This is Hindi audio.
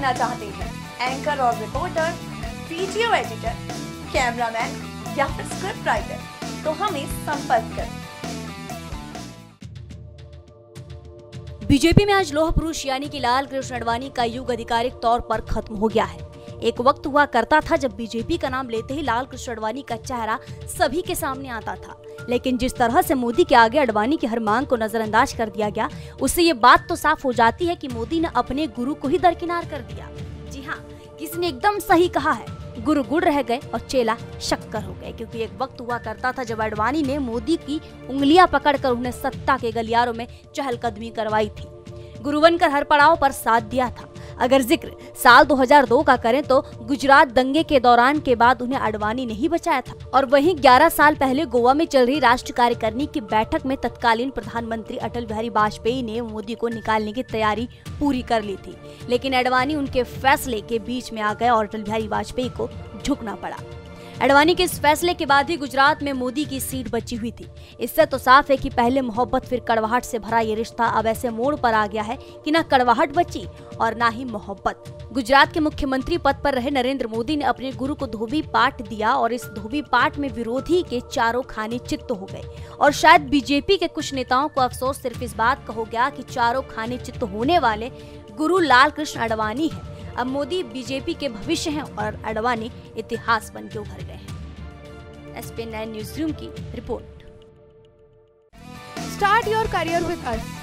बनना चाहते हैं, एंकर और रिपोर्टर, वीडियो एडिटर, कैमरामैन या फिर स्क्रिप्ट राइटर, तो हमें संपर्क करें। बीजेपी में आज लौह पुरुष यानी कि लाल कृष्ण आडवाणी का युग आधिकारिक तौर पर खत्म हो गया है। एक वक्त हुआ करता था जब बीजेपी का नाम लेते ही लाल कृष्ण आडवाणी का चेहरा सभी के सामने आता था, लेकिन जिस तरह से मोदी के आगे आडवाणी की हर मांग को नजरअंदाज कर दिया गया, उससे ये बात तो साफ हो जाती है कि मोदी ने अपने गुरु को ही दरकिनार कर दिया। जी हाँ, किसी ने एकदम सही कहा है, गुरु गुड़ रह गए और चेला शक्कर हो गए। क्योंकि एक वक्त हुआ करता था जब आडवाणी ने मोदी की उंगलियां पकड़कर उन्हें सत्ता के गलियारों में चहलकदमी करवाई थी, गुरु बनकर हर पड़ाव पर साथ दिया था। अगर जिक्र साल 2002 का करें तो गुजरात दंगे के दौरान के बाद उन्हें आडवाणी ने ही बचाया था, और वहीं 11 साल पहले गोवा में चल रही राष्ट्रीय कार्यकारिणी की बैठक में तत्कालीन प्रधानमंत्री अटल बिहारी वाजपेयी ने मोदी को निकालने की तैयारी पूरी कर ली थी, लेकिन आडवाणी उनके फैसले के बीच में आ गए और अटल बिहारी वाजपेयी को झुकना पड़ा। आडवाणी के इस फैसले के बाद ही गुजरात में मोदी की सीट बची हुई थी। इससे तो साफ है कि पहले मोहब्बत फिर कड़वाहट से भरा ये रिश्ता अब ऐसे मोड़ पर आ गया है कि ना कड़वाहट बची और ना ही मोहब्बत। गुजरात के मुख्यमंत्री पद पर रहे नरेंद्र मोदी ने अपने गुरु को धोबी पाट दिया और इस धोबी पाट में विरोधी के चारों खाने चित्त हो गए। और शायद बीजेपी के कुछ नेताओं को अफसोस सिर्फ इस बात का हो गया कि चारों खाने चित्त होने वाले गुरु लाल कृष्ण आडवाणी है। अब मोदी बीजेपी के भविष्य हैं और आडवाणी इतिहास बन के उभर गए हैं। SPN9 न्यूज़ रूम की रिपोर्ट। Start your career with us.